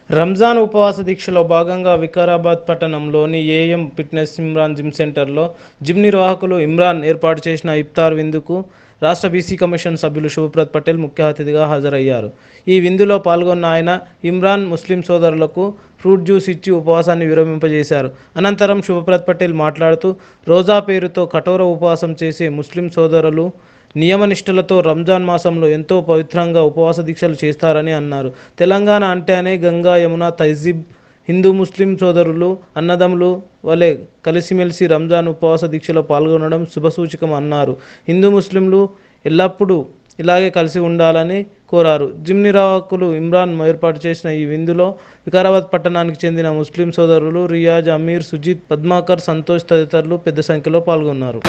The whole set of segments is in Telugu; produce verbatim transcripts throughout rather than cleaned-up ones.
రంజాన్ ఉపవాస దీక్షలో భాగంగా వికారాబాద్ పట్టణంలోని ఏఎం ఫిట్నెస్ ఇమ్రాన్ జిమ్ సెంటర్లో జిమ్ నిర్వాహకులు ఇమ్రాన్ ఏర్పాటు చేసిన ఇఫ్తార్ విందుకు రాష్ట్ర బీసీ కమిషన్ సభ్యులు శుభప్రద్ పటేల్ ముఖ్య అతిథిగా హాజరయ్యారు. ఈ విందులో పాల్గొన్న ఆయన ఇమ్రాన్ ముస్లిం సోదరులకు ఫ్రూట్ జ్యూస్ ఇచ్చి ఉపవాసాన్ని విరమింపజేశారు. అనంతరం శుభప్రద్ పటేల్ మాట్లాడుతూ రోజా పేరుతో కఠోర ఉపవాసం చేసే ముస్లిం సోదరులు నియమనిష్టలతో రంజాన్ మాసంలో ఎంతో పవిత్రంగా ఉపవాస దీక్షలు చేస్తారని అన్నారు. తెలంగాణ అంటేనే గంగా యమున తహజీబ్, హిందూ ముస్లిం సోదరులు అన్నదమ్ములు వలె కలిసిమెలిసి రంజాన్ ఉపవాస దీక్షలో పాల్గొనడం శుభసూచకం అన్నారు. హిందూ ముస్లింలు ఎల్లప్పుడూ ఇలాగే కలిసి ఉండాలని కోరారు. జిమ్ నిర్వాహకులు ఇమ్రాన్ ఏర్పాటు చేసిన ఈ విందులో వికారాబాద్ పట్టణానికి చెందిన ముస్లిం సోదరులు రియాజ్, అమీర్, సుజిత్, పద్మాకర్, సంతోష్ తదితరులు పెద్ద సంఖ్యలో పాల్గొన్నారు.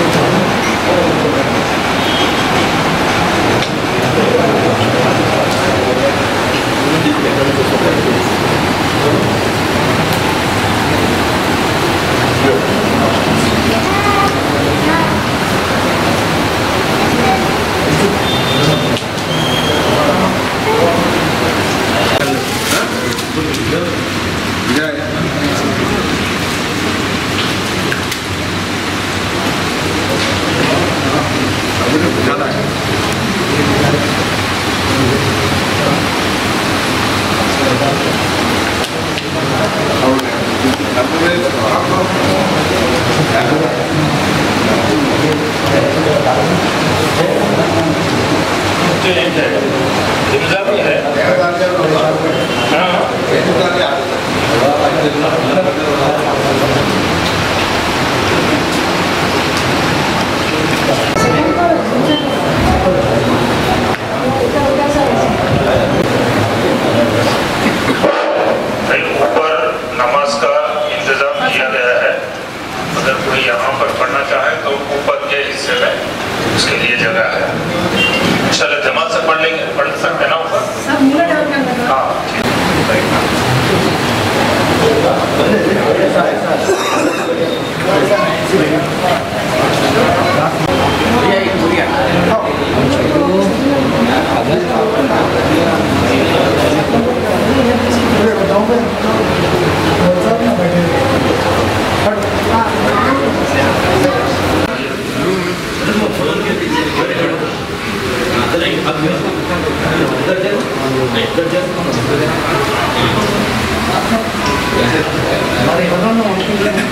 नमाज का इंतजाम किया गया है। अगर कोई यहाँ पर पढ़ना चाहे तो ऊपर के हिस्से में उसके लिए जगह है। इंशाल्लाह जमात से पढ़ लेंगे, पढ़ सकते हैं ना ऊपर। हाँ हमारे